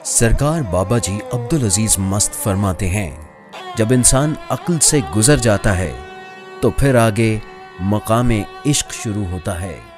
सरकार बाबा जी अब्दुल अजीज मस्त फरमाते हैं, जब इंसान अक्ल से गुजर जाता है तो फिर आगे मकामे इश्क शुरू होता है।